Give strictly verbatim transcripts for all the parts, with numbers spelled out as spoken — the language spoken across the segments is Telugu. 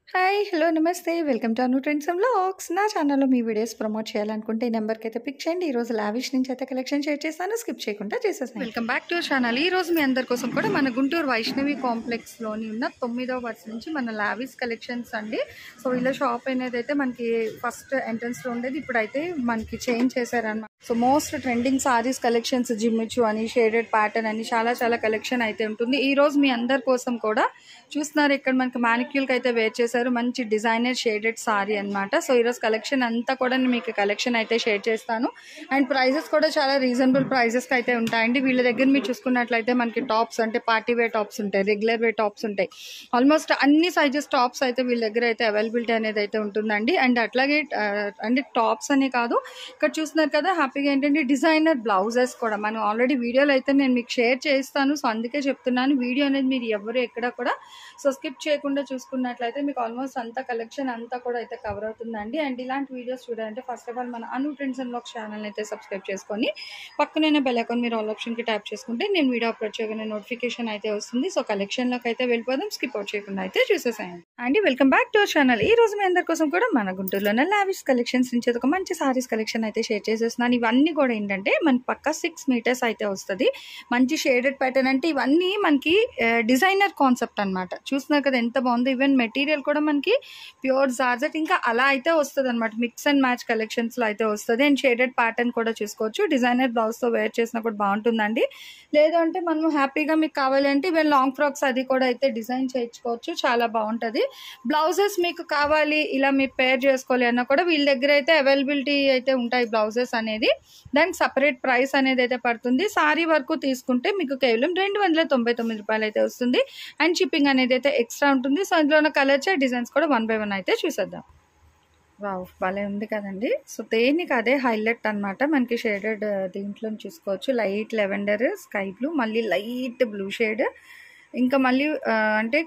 హాయ్! హలో! నమస్తే. Welcome to Anu trends and vlogs. నా ఛానల్‌లో మీ వీడియోస్ ప్రమోట్ చేయాలనుకుంటే ఈ నంబర్‌కైతే పిక్ చేయండి. ఈరోజు లావిష్ నుంచి అయితే కలెక్షన్ షేర్ చేస్తాను. స్కిప్ చేయకుండా చేసేసేయండి. Welcome back to our channel. ఈరోజు మీ అందరి కోసం కూడా మన గుంటూరు వైష్ణవి కాంప్లెక్స్‌లోని ఉన్న తొమ్మిదవ వరుస నుంచి మన లావిష్ కలెక్షన్స్ అండి. సో ఇలా షాప్ అనేది అయితే మనకి ఫస్ట్ ఎంట్రన్స్‌లో ఉండేది. ఇప్పుడైతే మనకి చేంజ్ చేశారన్నమాట. So most trending saris collections Jimmy Choo అని, షేడెడ్ ప్యాటర్న్ అని చాలా చాలా కలెక్షన్ అయితే ఉంటుంది. ఈరోజు మీ అందరి కోసం కూడా చూస్తున్నారు ఇక్కడ మనకి మానిక్యూల్కి అయితే వేర్ చేశారు. మంచి డిజైనర్ షేడెడ్ సారీ అనమాట. సో ఈరోజు కలెక్షన్ అంతా కూడా మీకు కలెక్షన్ అయితే షేర్ చేస్తాను. అండ్ ప్రైజెస్ కూడా చాలా రీజనబుల్ ప్రైజెస్కి అయితే ఉంటాయండి. వీళ్ళ దగ్గర మీరు చూసుకున్నట్లయితే మనకి టాప్స్ అంటే పార్టీ వేర్ టాప్స్ ఉంటాయి, రెగ్యులర్ వేర్ టాప్స్ ఉంటాయి. ఆల్మోస్ట్ అన్ని సైజెస్ టాప్స్ అయితే వీళ్ళ దగ్గర అయితే అవైలబిలిటీ అనేది అయితే ఉంటుందండి. అండ్ అట్లాగే అంటే టాప్స్ అనే కాదు, ఇక్కడ చూస్తున్నారు కదా హ్యాపీగా ఏంటంటే డిజైనర్ బ్లౌజెస్ కూడా మనం ఆల్రెడీ వీడియోలో అయితే నేను మీకు షేర్ చేస్తాను. సో అందుకే చెప్తున్నాను, వీడియో అనేది మీరు ఎవరు ఎక్కడ కూడా సో స్కిప్ చేయకుండా చూసుకున్నట్లయితే మీకు ఆల్మోస్ట్ అంతా కలెక్షన్ అంతా కూడా అయితే కవర్ అవుతుందండి. అండ్ ఇలాంటి వీడియోస్ చూడాలంటే ఫస్ట్ ఆఫ్ ఆల్ మన Anu trends and vlogs channel అయితే సబ్స్క్రైబ్ చేసుకొని పక్కనే బెల్ ఐకాన్ మీరు ఆల్ ఆప్షన్కి ట్యాప్ చేసుకుంటే నేను వీడియో అప్లోడ్ చేయగానే నోటిఫికేషన్ అయితే వస్తుంది. సో కలెక్షన్లోకి అయితే వెళ్ళిపోదాం, స్కిప్ అవుట్ చేయకుండా అయితే చూసేసాయండి. And welcome back to our channel. ఈ రోజు మీ అందరి కోసం కూడా మన గుంటూరులోనే లావిష్ కలెక్షన్స్ నుంచి ఒక మంచి సారీస్ కలెక్షన్ అయితే షేర్ చేసేస్తున్నాను. ఇవన్నీ కూడా ఏంటంటే మనకి పక్క సిక్స్ మీటర్స్ అయితే వస్తుంది. మంచి షేడెడ్ ప్యాటర్న్ అంటే ఇవన్నీ మనకి డిజైనర్ కాన్సెప్ట్ అనమాట. చూస్తున్నారు కదా ఎంత బాగుంది. ఈవెన్ మెటీరియల్ కూడా మనకి ప్యూర్ జార్జెట్ ఇంకా అలా అయితే వస్తుంది అనమాట. మిక్స్ అండ్ మ్యాచ్ కలెక్షన్స్ లో అయితే వస్తుంది. అండ్ షేడెడ్ ప్యాటర్న్ కూడా చూసుకోవచ్చు. డిజైనర్ బ్లౌజ్ తో వేర్ చేసినా కూడా బాగుంటుందండి. లేదు అంటే మనం హ్యాపీగా మీకు కావాలి అంటే ఈవెన్ లాంగ్ ఫ్రాక్స్ అది కూడా అయితే డిజైన్ చేయించుకోవచ్చు, చాలా బాగుంటుంది. బ్లౌజెస్ మీకు కావాలి ఇలా మీరు పేర్ చేసుకోవాలి అన్నా కూడా వీళ్ళ దగ్గర అయితే అవైలబిలిటీ అయితే ఉంటాయి బ్లౌజెస్ అనేది. దానికి సపరేట్ ప్రైస్ అనేది అయితే పడుతుంది. సారీ వరకు తీసుకుంటే మీకు కేవలం రెండు వందల తొంభై తొమ్మిది రూపాయలు అయితే వస్తుంది. అండ్ షిప్పింగ్ అనేది అయితే ఎక్స్ట్రా ఉంటుంది. సో ఇందులో ఉన్న కలర్స్ డిజైన్స్ కూడా వన్ బై వన్ అయితే చూసేద్దాం. వావ్, భలే ఉంది కదండి. సో దేనికి అదే హైలైట్ అనమాట. మనకి షేడెడ్ దీంట్లో చూసుకోవచ్చు. లైట్ లెవెండర్, స్కై బ్లూ, మళ్ళీ లైట్ బ్లూ షేడ్, ఇంకా మళ్ళీ అంటే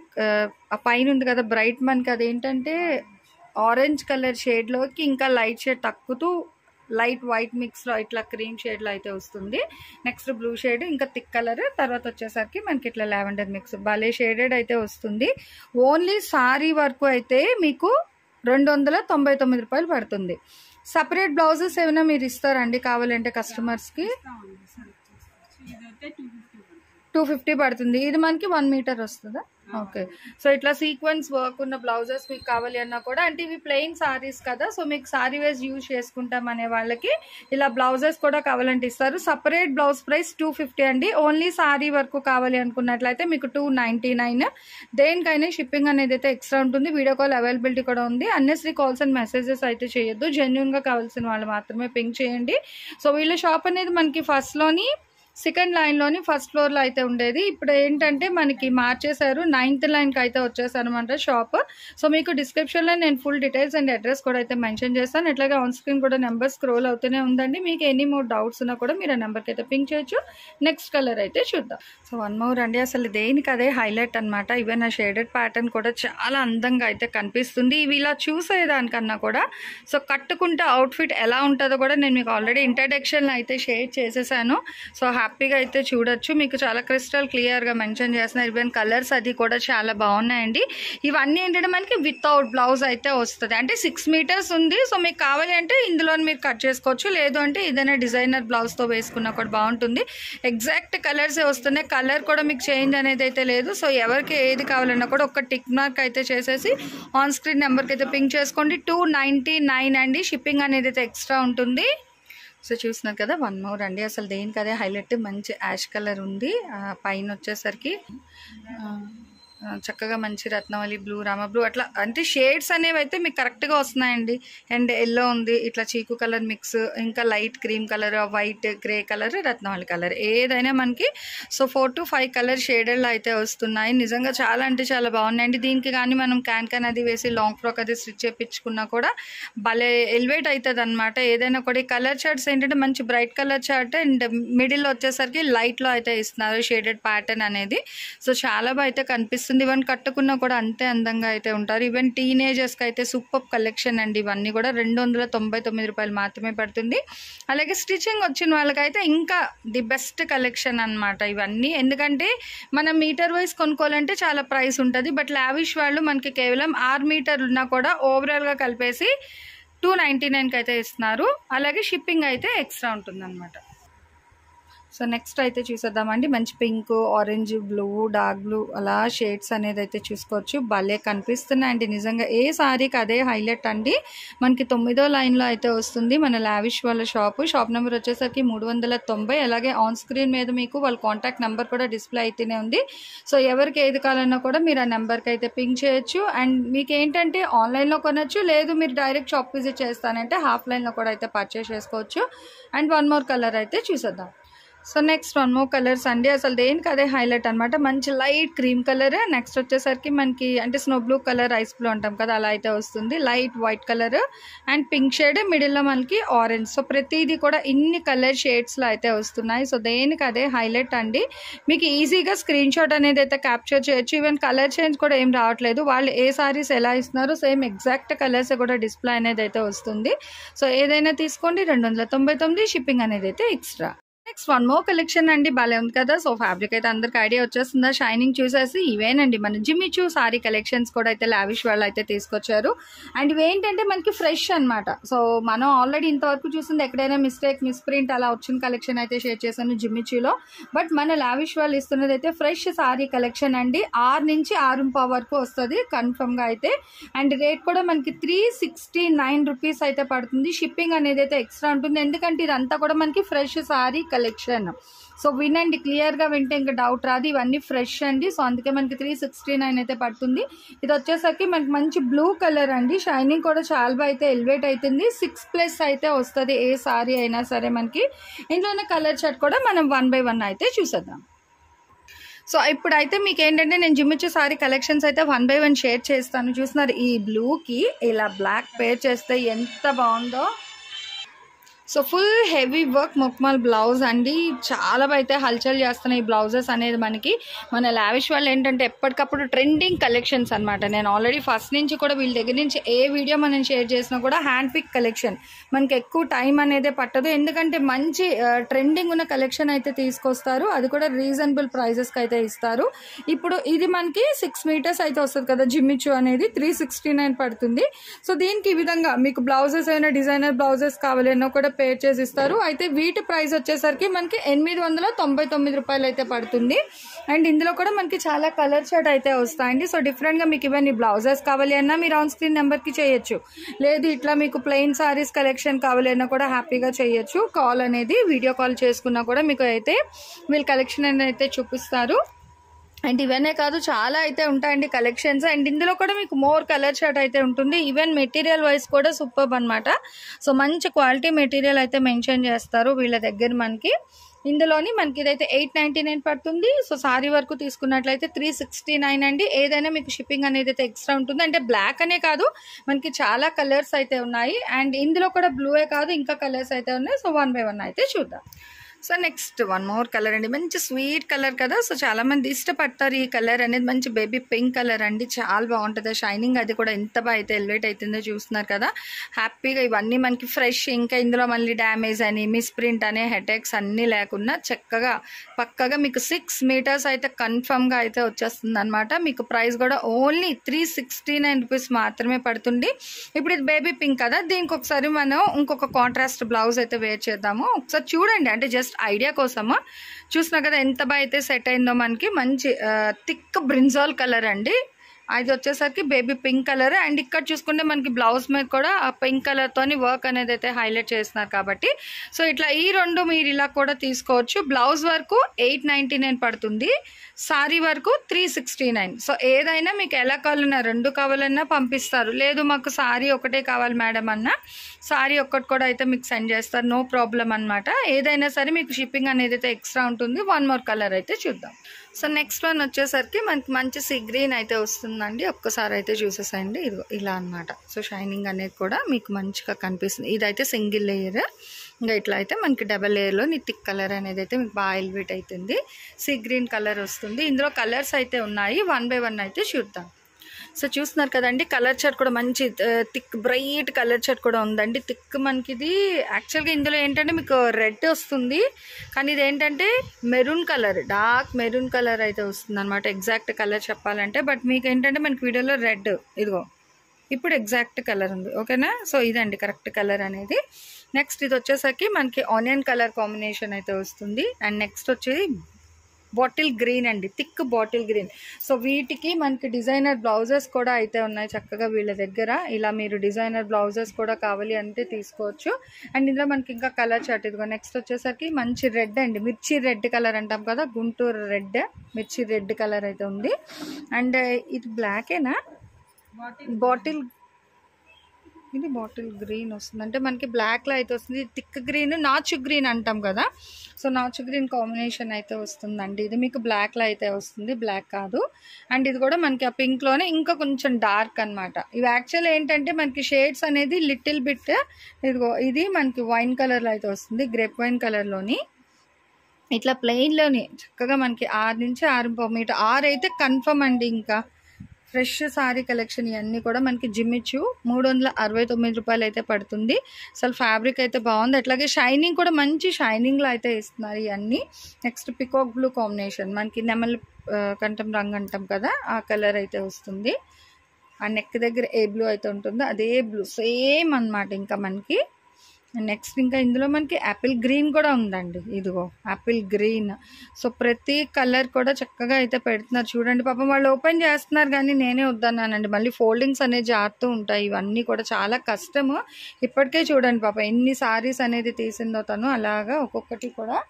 ఆ పైన ఉంది కదా బ్రైట్, మనకి అదేంటంటే ఆరెంజ్ కలర్ షేడ్లోకి ఇంకా లైట్ షేడ్ తక్కుతూ లైట్ వైట్ మిక్స్లో ఇట్లా క్రీమ్ షేడ్లో అయితే వస్తుంది. నెక్స్ట్ బ్లూ షేడ్, ఇంకా థిక్ కలర్, తర్వాత వచ్చేసరికి మనకి ఇట్లా లావెండర్ మిక్స్ భలే షేడెడ్ అయితే వస్తుంది. ఓన్లీ సారీ వరకు అయితే మీకు రెండు వందల తొంభై తొమ్మిది రూపాయలు పడుతుంది. సపరేట్ బ్లౌజెస్ ఏమైనా మీరు ఇస్తారండి కావాలంటే కస్టమర్స్కి? టూ ఫిఫ్టీ పడుతుంది. ఇది మనకి వన్ మీటర్ వస్తుందా? ఓకే. సో ఇట్లా సీక్వెన్స్ వర్క్ ఉన్న బ్లౌజెస్ మీకు కావాలి అన్నా కూడా, అంటే ఇవి ప్లెయిన్ సారీస్ కదా, సో మీకు సారీ వైజ్ యూజ్ చేసుకుంటాం అనే వాళ్ళకి ఇలా బ్లౌజెస్ కూడా కావాలంటే ఇస్తారు. Separate blouse price two fifty అండి. ఓన్లీ సారీ వరకు కావాలి అనుకున్నట్లయితే మీకు టూ నైన్టీ నైన్. దేనికైనా షిప్పింగ్ అనేది అయితే ఎక్స్ట్రా ఉంటుంది. వీడియో కాల్ అవైలబిలిటీ కూడా ఉంది. అన్నెసరీ కాల్స్ అండ్ మెసేజెస్ అయితే చేయొద్దు. జెన్యున్ గా కావాల్సిన వాళ్ళు మాత్రమే పింక్ చేయండి. సో వీళ్ళ షాప్ అనేది మనకి ఫస్ట్ లోని సెకండ్ లైన్లోని ఫస్ట్ ఫ్లోర్లో అయితే ఉండేది. ఇప్పుడు ఏంటంటే మనకి మార్చేశారు, నైన్త్ లైన్కి అయితే వచ్చేసారు అనమాట షాప్. సో మీకు డిస్క్రిప్షన్లో నేను ఫుల్ డీటెయిల్స్ అండ్ అడ్రస్ కూడా అయితే మెన్షన్ చేస్తాను. ఇట్లాగే ఆన్ స్క్రీన్ కూడా నెంబర్ స్క్రోల్ అవుతూనే ఉందండి. మీకు ఎనీ మోర్ డౌట్స్ ఉన్నా కూడా మీరు ఆ నెంబర్కి అయితే పింక్ చేయొచ్చు. నెక్స్ట్ కలర్ అయితే చూద్దాం. సో వన్ మోర్ అండి, అసలు దేనికి అదే హైలైట్ అనమాట. ఈవెన్ ఆ షేడెడ్ ప్యాటర్న్ కూడా చాలా అందంగా అయితే కనిపిస్తుంది. ఇవి ఇలా చూసేదానికన్నా కూడా సో కట్టుకుంటే అవుట్ఫిట్ ఎలా ఉంటుందో కూడా నేను మీకు ఆల్రెడీ ఇంట్రడక్షన్లో అయితే షేర్ చేసేసాను. సో హ్యాపీగా అయితే చూడొచ్చు. మీకు చాలా క్రిస్టల్ క్లియర్గా మెన్షన్ చేస్తున్నారు. ఈవెన్ కలర్స్ అది కూడా చాలా బాగున్నాయండి. ఇవన్నీ ఏంటంటే మనకి వితౌట్ బ్లౌజ్ అయితే వస్తుంది. అంటే సిక్స్ మీటర్స్ ఉంది. సో మీకు కావాలి అంటే ఇందులో మీరు కట్ చేసుకోవచ్చు. లేదు అంటే ఏదైనా డిజైనర్ బ్లౌజ్తో వేసుకున్నా కూడా బాగుంటుంది. ఎగ్జాక్ట్ కలర్సే వస్తున్నాయి. కలర్ కూడా మీకు చేంజ్ అనేది అయితే లేదు. సో ఎవరికి ఏది కావాలన్నా కూడా ఒక టిక్ మార్క్ అయితే చేసేసి ఆన్ స్క్రీన్ నెంబర్కి అయితే పింక్ చేసుకోండి. టూ నైంటీ నైన్ అండి. షిప్పింగ్ అనేది అయితే ఎక్స్ట్రా ఉంటుంది. సో చూస్తున్నారు కదా, వన్ మోర్ అండి. అసలు దేనికి అదే హైలైట్. మంచి యాష్ కలర్ ఉంది. పైన వచ్చేసరికి చక్కగా మంచి రత్నవళి బ్లూ, రామ బ్లూ, అట్లా అంటే షేడ్స్ అనేవి అయితే మీకు కరెక్ట్గా వస్తున్నాయండి. అండ్ ఎల్లో ఉంది, ఇట్లా చీకు కలర్ మిక్స్, ఇంకా light cream colour, white, grey colour, రత్నవళి కలర్, ఏదైనా మనకి so four to five colour షేడెడ్లో అయితే వస్తున్నాయి. నిజంగా చాలా అంటే చాలా బాగున్నాయండి. దీనికి కానీ మనం క్యాన్ క్యాన్ అది వేసి లాంగ్ ఫ్రాక్ అది స్టిచ్ చేయించుకున్నా కూడా భలే ఎలివేట్ అవుతుంది అనమాట. ఏదైనా కూడా ఈ కలర్ చార్ట్స్ ఏంటంటే మంచి bright colour chart and middle వచ్చేసరికి లైట్లో అయితే ఇస్తున్నారు షేడెడ్ ప్యాటర్న్ అనేది. సో చాలా బాగా అయితే కనిపిస్తుంది. వస్తుంది. ఈవెన్ కట్టుకున్నా కూడా అంతే అందంగా అయితే ఉంటారు. ఈవెన్ టీనేజర్స్కి అయితే సూపర్ కలెక్షన్ అండి. ఇవన్నీ కూడా రెండు వందల తొంభై తొమ్మిది రూపాయలు మాత్రమే పడుతుంది. అలాగే స్టిచ్చింగ్ వచ్చిన వాళ్ళకైతే ఇంకా ది బెస్ట్ కలెక్షన్ అనమాట ఇవన్నీ. ఎందుకంటే మనం మీటర్ వైజ్ కొనుక్కోవాలంటే చాలా ప్రైస్ ఉంటుంది. బట్ లావిష్ వాళ్ళు మనకి కేవలం ఆరు మీటర్ ఉన్నా కూడా ఓవరాల్గా కలిపేసి టూ నైంటీ నైన్కి అయితే ఇస్తున్నారు. అలాగే షిప్పింగ్ అయితే ఎక్స్ట్రా ఉంటుంది అనమాట. సో నెక్స్ట్ అయితే చూసేద్దామండి. మంచి pink, orange, blue, dark blue అలా షేడ్స్ అనేది అయితే చూసుకోవచ్చు. భలే కనిపిస్తున్నాయండి నిజంగా. ఏ సారీకి అదే హైలైట్ అండి. మనకి తొమ్మిదో లైన్లో అయితే వస్తుంది మన లావిష్ వాళ్ళ షాపు. షాప్ నెంబర్ వచ్చేసరికి మూడు వందల తొంభై. అలాగే ఆన్ స్క్రీన్ మీద మీకు వాళ్ళ కాంటాక్ట్ నెంబర్ కూడా డిస్ప్లే అయితేనే ఉంది. సో ఎవరికి ఏది కావాలన్నా కూడా మీరు ఆ నెంబర్కి అయితే పింక్ చేయొచ్చు. అండ్ మీకు ఏంటంటే ఆన్లైన్లో కొనొచ్చు, లేదు మీరు డైరెక్ట్ షాప్ విజిట్ చేస్తానంటే హాఫ్ లైన్లో కూడా అయితే పర్చేస్ చేసుకోవచ్చు. అండ్ వన్ మోర్ కలర్ అయితే చూసేద్దాం. So next one more colours అండి. అసలు దేనికి అదే హైలైట్ అనమాట. మంచి లైట్ క్రీమ్ కలర్. నెక్స్ట్ వచ్చేసరికి మనకి అంటే snow blue colour, ice blue అంటాం కదా, అలా అయితే వస్తుంది. Light white colour and pink shade, మిడిల్లో మనకి ఆరెంజ్. సో ప్రతిదీ కూడా ఇన్ని కలర్ షేడ్స్లో అయితే వస్తున్నాయి. సో దేనికి అదే హైలైట్ అండి. మీకు ఈజీగా స్క్రీన్ షాట్ అనేది అయితే క్యాప్చర్ చేయొచ్చు. ఈవెన్ కలర్ చేంజ్ కూడా ఏం రావట్లేదు. వాళ్ళు ఏ సారీస్ ఎలా ఇస్తున్నారో సేమ్ ఎగ్జాక్ట్ కలర్స్ కూడా డిస్ప్లే అనేది అయితే వస్తుంది. సో ఏదైనా తీసుకోండి. రెండు వందల తొంభై తొమ్మిది షిప్పింగ్ అనేది అయితే extra. Next one more collection అండి. భలే ఉంది కదా. సో ఫ్యాబ్రిక్ అయితే అందరికి ఐడియా వచ్చేస్తుందా. షైనింగ్ చూసేసి ఇవేనండి మన జిమ్మిచూ సారీ కలెక్షన్స్ కూడా అయితే లావిష్ వాళ్ళు అయితే తీసుకొచ్చారు. అండ్ ఇవేంటంటే మనకి ఫ్రెష్ అనమాట. సో మనం ఆల్రెడీ ఇంతవరకు చూసింది ఎక్కడైనా మిస్టేక్, మిస్ప్రింట్ అలా వచ్చిన కలెక్షన్ అయితే షేర్ చేశాను జిమ్మిచూలో. బట్ మన లావిష్ వాళ్ళు ఇస్తున్నది అయితే ఫ్రెష్ సారీ కలెక్షన్ అండి. ఆరు నుంచి ఆరు పావు వరకు వస్తుంది కన్ఫర్మ్గా అయితే. అండ్ రేట్ కూడా మనకి త్రీ సిక్స్టీ నైన్ రూపీస్ అయితే పడుతుంది. షిప్పింగ్ అనేది అయితే ఎక్స్ట్రా ఉంటుంది. ఎందుకంటే ఇదంతా కూడా మనకి ఫ్రెష్ సారీ కలెక్షన్. సో వినండి, క్లియర్గా వింటే ఇంకా డౌట్ రాదు. ఇవన్నీ ఫ్రెష్ అండి. సో అందుకే మనకి త్రీ సిక్స్టీ నైన్ అయితే పడుతుంది. ఇది వచ్చేసరికి మనకి మంచి బ్లూ కలర్ అండి. షైనింగ్ కూడా చాలా బాగా అయితే ఎలివేట్ అవుతుంది. సిక్స్ ప్లస్ అయితే వస్తుంది ఏ సారీ అయినా సరే మనకి. ఇందులోనే కలర్ చార్ట్ కూడా మనం వన్ బై వన్ అయితే చూసేద్దాం. సో ఇప్పుడైతే మీకు ఏంటంటే నేను జిమ్మిచూ సారీ కలెక్షన్స్ అయితే వన్ బై వన్ షేర్ చేస్తాను. చూస్తున్నారు ఈ బ్లూకి ఇలా బ్లాక్ పేర్ చేస్తే ఎంత బాగుందో. సో ఫుల్ హెవీ వర్క్ మొక్మాల్ బ్లౌజ్ అండి. చాలా అయితే హల్చల్ చేస్తున్నాయి ఈ బ్లౌజెస్ అనేది మనకి. మన లావిష్ వాళ్ళు ఏంటంటే ఎప్పటికప్పుడు ట్రెండింగ్ కలెక్షన్స్ అనమాట. నేను ఆల్రెడీ ఫస్ట్ నుంచి కూడా వీళ్ళ దగ్గర నుంచి ఏ వీడియో మనం షేర్ చేసినా కూడా హ్యాండ్ పిక్ కలెక్షన్. మనకి ఎక్కువ టైం అనేది పట్టదు. ఎందుకంటే మంచి ట్రెండింగ్ ఉన్న కలెక్షన్ అయితే తీసుకొస్తారు. అది కూడా రీజనబుల్ ప్రైజెస్కి అయితే ఇస్తారు. ఇప్పుడు ఇది మనకి సిక్స్ మీటర్స్ అయితే వస్తుంది కదా జిమ్మిచూ అనేది. త్రీ సిక్స్టీ నైన్ పడుతుంది. సో దీనికి ఈ విధంగా మీకు బ్లౌజెస్ అయినా డిజైనర్ బ్లౌజెస్ కావాలన్నా కూడా పేర్ చేసి ఇస్తారు. అయితే వీటి ప్రైస్ వచ్చేసరికి మనకి ఎనిమిది వందల తొంభై తొమ్మిది రూపాయలు అయితే పడుతుంది. అండ్ ఇందులో కూడా మనకి చాలా కలర్ షర్ట్ అయితే వస్తాయండి. సో డిఫరెంట్గా మీకు ఇవన్నీ బ్లౌజెస్ కావాలి అన్నా మీరు ఆన్ స్క్రీన్ నెంబర్కి చేయొచ్చు. లేదు ఇట్లా మీకు ప్లెయిన్ సారీస్ కలెక్షన్ కావాలి అన్నా కూడా హ్యాపీగా చేయొచ్చు. కాల్ అనేది వీడియో కాల్ చేసుకున్నా కూడా మీకు అయితే వీళ్ళ కలెక్షన్ అనేది అయితే చూపిస్తారు. అండ్ ఇవన్నీ కాదు చాలా అయితే ఉంటాయండి కలెక్షన్స్. అండ్ ఇందులో కూడా మీకు మోర్ కలర్ షర్ట్ అయితే ఉంటుంది. ఈవెన్ మెటీరియల్ వైజ్ కూడా సూపర్ అనమాట. సో మంచి క్వాలిటీ మెటీరియల్ అయితే మెన్షన్ చేస్తారు వీళ్ళ దగ్గర మనకి. ఇందులోని మనకి ఇదైతే ఎయిట్ నైంటీ నైన్ పడుతుంది. సో సారీ వరకు తీసుకున్నట్లయితే త్రీ సిక్స్టీ నైన్ అండి. ఏదైనా మీకు షిప్పింగ్ అనేది అయితే ఎక్స్ట్రా ఉంటుంది. అంటే బ్లాక్ అనే కాదు మనకి చాలా కలర్స్ అయితే ఉన్నాయి. అండ్ ఇందులో కూడా బ్లూయే కాదు ఇంకా కలర్స్ అయితే ఉన్నాయి. సో వన్ బై వన్ అయితే చూద్దాం. So next one more colour అండి. మంచి స్వీట్ కలర్ కదా. సో చాలా మంది ఇష్టపడతారు ఈ కలర్ అనేది. మంచి బేబీ పింక్ కలర్ అండి. చాలా బాగుంటుంది షైనింగ్ అది కూడా ఎంత బాగా అయితే ఎలివేట్ అవుతుందో చూస్తున్నారు కదా. హ్యాపీగా ఇవన్నీ మనకి ఫ్రెష్. ఇంకా ఇందులో మళ్ళీ డ్యామేజ్ అని మిస్ప్రింట్ అనే హెడేక్స్ అన్నీ లేకుండా చక్కగా పక్కగా మీకు సిక్స్ మీటర్స్ అయితే కన్ఫర్మ్గా అయితే వచ్చేస్తుంది అనమాట. మీకు ప్రైస్ కూడా only three sixty nine rupees మాత్రమే పడుతుంది. ఇప్పుడు ఇది బేబీ పింక్ కదా. దీనికి ఒకసారి మనం ఇంకొక కాంట్రాస్ట్ బ్లౌజ్ అయితే వేర్ చేద్దాము. ఒకసారి చూడండి, అంటే జస్ట్ ఐడియా కోసము. చూసినా కదా ఎంత బాగా అయితే సెట్ అయిందో మనకి. మంచి థిక్ బ్రింజాల్ కలర్ అండి. అది వచ్చేసరికి బేబీ పింక్ కలర్. అండ్ ఇక్కడ చూసుకుంటే మనకి బ్లౌజ్ మీద కూడా ఆ పింక్ కలర్తోని వర్క్ అనేది అయితే హైలైట్ చేస్తున్నారు కాబట్టి సో ఇట్లా ఈ రెండు మీరు ఇలా కూడా తీసుకోవచ్చు. బ్లౌజ్ వరకు ఎయిట్ నైంటీ నైన్ పడుతుంది, సారీ వరకు త్రీ సిక్స్టీ నైన్. సో ఏదైనా మీకు ఎలా కావాలన్నా రెండు కావాలన్నా పంపిస్తారు. లేదు మాకు సారీ ఒకటే కావాలి మేడం అన్న సారీ ఒక్కటి కూడా అయితే మీకు సెండ్ చేస్తారు. నో ప్రాబ్లం అనమాట. ఏదైనా సరే మీకు షిప్పింగ్ అనేది అయితే ఎక్స్ట్రా ఉంటుంది. వన్ మోర్ కలర్ అయితే చూద్దాం. సో నెక్స్ట్ వన్ వచ్చేసరికి మనకి మంచి సీ గ్రీన్ అయితే వస్తుందండి. ఒక్కసారి అయితే చూసేసేయండి. ఇది ఇలా అనమాట. సో షైనింగ్ అనేది కూడా మీకు మంచిగా కనిపిస్తుంది. ఇదైతే సింగిల్ లేయర్. ఇంకా ఇట్లా అయితే మనకి డబల్ లేయర్లో నీ థిక్ కలర్ అనేది అయితే మీకు బాగా ఎలివేట్ అవుతుంది. సీ గ్రీన్ కలర్ వస్తుంది. ఇందులో కలర్స్ అయితే ఉన్నాయి. వన్ బై వన్ అయితే చూద్దాం. సో చూస్తున్నారు కదండి, కలర్ చార్ట్ కూడా మంచి థిక్ బ్రైట్ కలర్ చార్ట్ కూడా ఉందండి. థిక్ మనకి ఇది యాక్చువల్గా ఇందులో ఏంటంటే మీకు రెడ్ వస్తుంది, కానీ ఇది ఏంటంటే maroon colour, dark maroon colour అయితే వస్తుంది అనమాట. ఎగ్జాక్ట్ కలర్ చెప్పాలంటే. బట్ మీకు ఏంటంటే మనకి వీడియోలో రెడ్, ఇదిగో ఇప్పుడు ఎగ్జాక్ట్ కలర్ ఉంది. ఓకేనా? సో ఇదండి కరెక్ట్ కలర్ అనేది. నెక్స్ట్ ఇది వచ్చేసరికి మనకి ఆనియన్ కలర్ కాంబినేషన్ అయితే వస్తుంది. అండ్ నెక్స్ట్ వచ్చేది బాటిల్ గ్రీన్ అండి, థిక్ బాటిల్ గ్రీన్. సో వీటికి మనకి డిజైనర్ బ్లౌజెస్ కూడా అయితే ఉన్నాయి చక్కగా వీళ్ళ దగ్గర. ఇలా మీరు డిజైనర్ బ్లౌజెస్ కూడా కావాలి అంటే తీసుకోవచ్చు. అండ్ ఇందులో మనకి ఇంకా కలర్ చార్ట్ ఇదిగో. నెక్స్ట్ వచ్చేసరికి మంచి రెడ్ అండి, మిర్చి రెడ్ కలర్ అంటాం కదా, గుంటూరు రెడ్, మిర్చి రెడ్ కలర్ అయితే ఉంది. అండ్ ఇది బ్లాకేనా, బాటిల్ ఇది బాటిల్ గ్రీన్ వస్తుంది. అంటే మనకి బ్లాక్లో అయితే వస్తుంది. థిక్ గ్రీన్, నాచు గ్రీన్ అంటాం కదా, సో నాచు గ్రీన్ కాంబినేషన్ అయితే వస్తుందండి. ఇది మీకు బ్లాక్లో అయితే వస్తుంది, బ్లాక్ కాదు. అండ్ ఇది కూడా మనకి ఆ పింక్లోనే ఇంకా కొంచెం డార్క్ అనమాట. ఇవి యాక్చువల్ ఏంటంటే మనకి షేడ్స్ అనేది లిటిల్ బిట్, ఇదిగో ఇది మనకి వైన్ కలర్లో అయితే వస్తుంది, గ్రేప్ వైన్ కలర్లోని. ఇట్లా ప్లెయిన్లోని చక్కగా మనకి ఆరు నుంచి ఆరు మీటర్ ఆరు అయితే కన్ఫర్మ్ అండి. ఇంకా ఫ్రెష్ సారీ కలెక్షన్ ఇవన్నీ కూడా మనకి జిమ్మిచ్చు మూడు వందల అరవై తొమ్మిది రూపాయలు అయితే పడుతుంది. అసలు ఫ్యాబ్రిక్ అయితే బాగుంది. అట్లాగే షైనింగ్ కూడా మంచి షైనింగ్లో అయితే ఇస్తున్నారు ఇవన్నీ. నెక్స్ట్ పికాక్ బ్లూ కాంబినేషన్, మనకి నెమల్ కంఠం రంగు అంటాం కదా, ఆ కలర్ అయితే వస్తుంది. ఆ నెక్ దగ్గర ఏ బ్లూ అయితే ఉంటుందో అదే బ్లూ సేమ్ అనమాట. ఇంకా మనకి నెక్స్ట్ ఇంకా ఇందులో మనకి యాపిల్ గ్రీన్ కూడా ఉందండి. ఇదిగో యాపిల్ గ్రీన్. సో ప్రతి కలర్ కూడా చక్కగా అయితే పెడుతున్నారు చూడండి. పాపం వాళ్ళు ఓపెన్ చేస్తున్నారు కానీ నేనే వద్దన్నానండి. మళ్ళీ ఫోల్డింగ్స్ అనేది జారుతూ ఉంటాయి. ఇవన్నీ కూడా చాలా కష్టము. ఇప్పటికే చూడండి పాపం ఎన్ని సారీస్ అనేది తీసిందో తను. అలాగా ఒక్కొక్కటి కూడా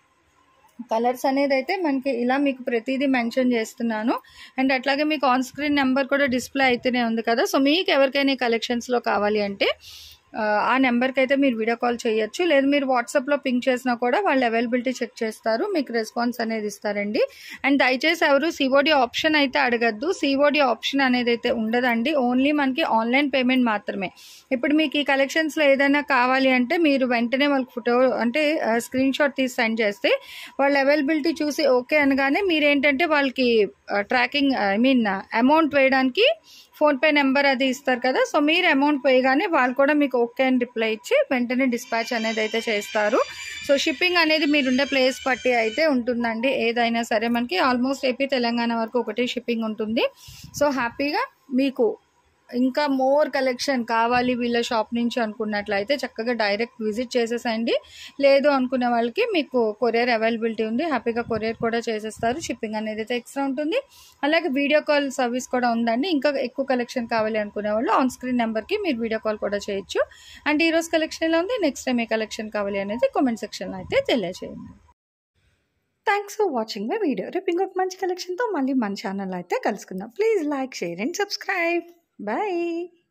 కలర్స్ అనేది అయితే మనకి ఇలా మీకు ప్రతిదీ మెన్షన్ చేస్తున్నాను. అండ్ అట్లాగే మీకు ఆన్ స్క్రీన్ నెంబర్ కూడా డిస్ప్లే అయితేనే ఉంది కదా. సో మీకు ఎవరికైనా ఈ కలెక్షన్స్లో కావాలి అంటే ఆ నెంబర్కి అయితే మీరు వీడియో కాల్ చేయొచ్చు. లేదు మీరు వాట్సాప్లో పింక్ చేసినా కూడా వాళ్ళు అవైలబిలిటీ చెక్ చేస్తారు, మీకు రెస్పాన్స్ అనేది ఇస్తారండి. అండ్ దయచేసి ఎవరు సిఓడి ఆప్షన్ అయితే అడగద్దు. సిఓడి ఆప్షన్ అనేది అయితే ఉండదండి. ఓన్లీ మనకి ఆన్లైన్ పేమెంట్ మాత్రమే. ఇప్పుడు మీకు ఈ కలెక్షన్స్లో ఏదైనా కావాలి అంటే మీరు వెంటనే వాళ్ళకి ఫోటో అంటే స్క్రీన్ షాట్ తీసి సెండ్ చేస్తే వాళ్ళు అవైలబిలిటీ చూసి ఓకే అనగానే మీరేంటంటే వాళ్ళకి ట్రాకింగ్ ఐ మీన్ అమౌంట్ వేయడానికి ఫోన్పే నెంబర్ అది ఇస్తారు కదా. సో మీరు అమౌంట్ వేయగానే వాళ్ళు కూడా మీకు ఓకే అని రిప్లై ఇచ్చి వెంటనే డిస్పాచ్ అనేది అయితే చేస్తారు. సో షిప్పింగ్ అనేది మీరుండే ప్లేస్ బట్టి అయితే ఉంటుందండి. ఏదైనా సరే మనకి ఆల్మోస్ట్ ఏపీ తెలంగాణ వరకు ఒకటే షిప్పింగ్ ఉంటుంది. సో హ్యాపీగా మీకు ఇంకా మోర్ కలెక్షన్ కావాలి వీళ్ళ షాప్ నుంచి అనుకున్నట్లయితే చక్కగా డైరెక్ట్ విజిట్ చేసేసండి. లేదు అనుకునే వాళ్ళకి మీకు కొరియర్ అవైలబిలిటీ ఉంది, హ్యాపీగా కొరియర్ కూడా చేసేస్తారు. షిప్పింగ్ అనేది అయితే ఎక్స్ట్రా ఉంటుంది. అలాగే వీడియో కాల్ సర్వీస్ కూడా ఉందండి. ఇంకా ఎక్కువ కలెక్షన్ కావాలి అనుకునే వాళ్ళు ఆన్ స్క్రీన్ నెంబర్కి మీరు వీడియో కాల్ కూడా చేయొచ్చు. అండ్ ఈరోజు కలెక్షన్ ఎలా ఉంది, నెక్స్ట్ టైం ఏ కలెక్షన్ కావాలి అనేది కామెంట్ సెక్షన్లో అయితే తెలియజేయండి. Thanks for watching my video. రేపు ఇంకొక మంచి కలెక్షన్తో మళ్ళీ మన ఛానల్ అయితే కలుసుకుందాం. Please like, share and subscribe. Bye.